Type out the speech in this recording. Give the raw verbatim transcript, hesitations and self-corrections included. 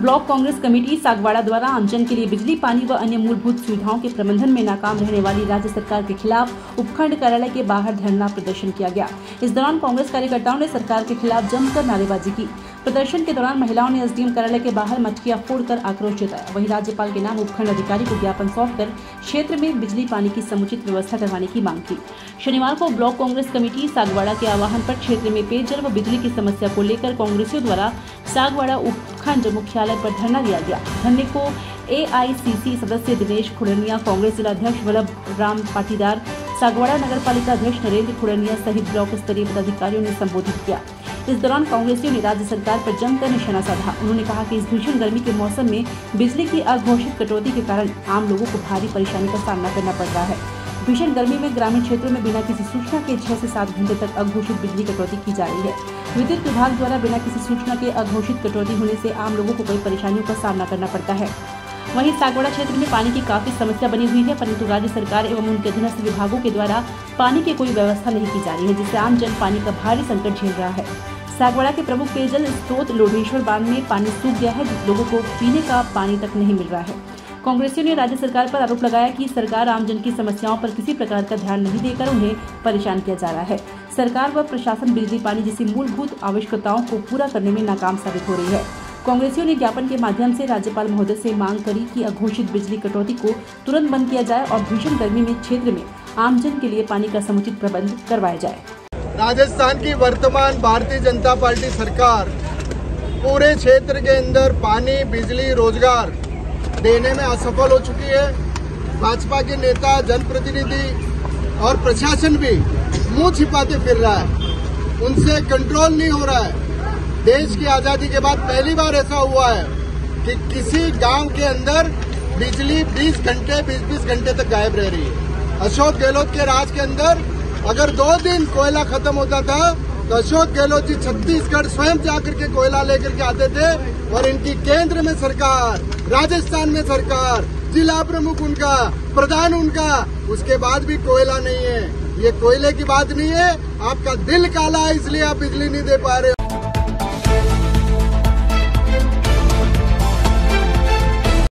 Block Congress committee Sagwara द्वारा आमजन के लिए बिजली, पानी व अन्य मूलभूत सुविधाओं के प्रबंधन में नाकाम रहने वाली राज्य सरकार के खिलाफ उपखंड कार्यालय के बाहर धरना प्रदर्शन किया गया। इस दौरान कांग्रेस कार्यकर्ताओं ने सरकार के खिलाफ जमकर नारेबाजी की। प्रदर्शन के दौरान महिलाओं ने एसडीएम कार्यालय के बाहर मटकियां फोड़कर आक्रोश जताया। वहीं राज्यपाल के नाम उपखंड अधिकारी को ज्ञापन सौंपकर क्षेत्र में बिजली पानी की समुचित व्यवस्था करवाने की मांग की। शनिवार को ब्लॉक कांग्रेस कमेटी सागवाड़ा के आह्वान पर क्षेत्र में पेयजल व बिजली की समस्या को लेकर कांग्रेसियों द्वारा सागवाड़ा उपखंड मुख्यालय पर धरना दिया गया। धरने को एआईसीसी सदस्य दिनेश खुड़निया, कांग्रेस जिलाध्यक्ष वल्लभ राम पाटीदार, सागवाड़ा नगर पालिका अध्यक्ष नरेंद्र खुड़निया सहित ब्लॉक स्तरीय पदाधिकारियों ने संबोधित किया। इस दौरान कांग्रेसियों ने राज्य सरकार पर जमकर निशाना साधा। उन्होंने कहा कि इस भीषण गर्मी के मौसम में बिजली की अघोषित कटौती के कारण आम लोगों को भारी परेशानी का सामना करना पड़ रहा है। भीषण गर्मी में ग्रामीण क्षेत्रों में बिना किसी सूचना के छह से सात घंटे तक अघोषित बिजली कटौती की जा रही है। विद्युत विभाग द्वारा बिना किसी सूचना के अघोषित कटौती होने से आम लोगों को कई परेशानियों का सामना करना पड़ता है। वहीं सागवाड़ा क्षेत्र में पानी की काफी समस्या बनी हुई है, परंतु राज्य सरकार एवं उनके अधीनस्थ विभागों के द्वारा पानी की कोई व्यवस्था नहीं की जा रही है, जिससे आम जन पानी का भारी संकट झेल रहा है। सागवाड़ा के प्रमुख पेयजल स्रोत लोढ़ेश्वर बांध में पानी सूख गया है, लोगों को पीने का पानी तक नहीं मिल रहा है। कांग्रेसियों ने राज्य सरकार पर आरोप लगाया कि सरकार आमजन की समस्याओं पर किसी प्रकार का ध्यान नहीं देकर उन्हें परेशान किया जा रहा है। सरकार व प्रशासन बिजली, पानी जैसी मूलभूत आवश्यकताओं को पूरा करने में नाकाम साबित हो रही है। कांग्रेसियों ने ज्ञापन के माध्यम से राज्यपाल महोदय से मांग करी कि अघोषित बिजली कटौती को तुरंत बंद किया जाए और भीषण गर्मी में क्षेत्र में आमजन के लिए पानी का समुचित प्रबंध करवाया जाए। राजस्थान की वर्तमान भारतीय जनता पार्टी सरकार पूरे क्षेत्र के अंदर पानी, बिजली, रोजगार देने में असफल हो चुकी है। भाजपा के नेता, जनप्रतिनिधि और प्रशासन भी मुंह छिपाते फिर रहा है, उनसे कंट्रोल नहीं हो रहा है। देश की आजादी के बाद पहली बार ऐसा हुआ है कि किसी गांव के अंदर बिजली बीस घंटे बीस बीस घंटे तक गायब रह रही है। अशोक गहलोत के राज के अंदर अगर दो दिन कोयला खत्म होता था तो अशोक गहलोत जी छत्तीसगढ़ स्वयं जाकर के कोयला लेकर के आते थे, और इनकी केंद्र में सरकार, राजस्थान में सरकार, जिला प्रमुख उनका, प्रधान उनका, उसके बाद भी कोयला नहीं है। ये कोयले की बात नहीं है, आपका दिल काला है इसलिए आप बिजली नहीं दे पा रहे हो।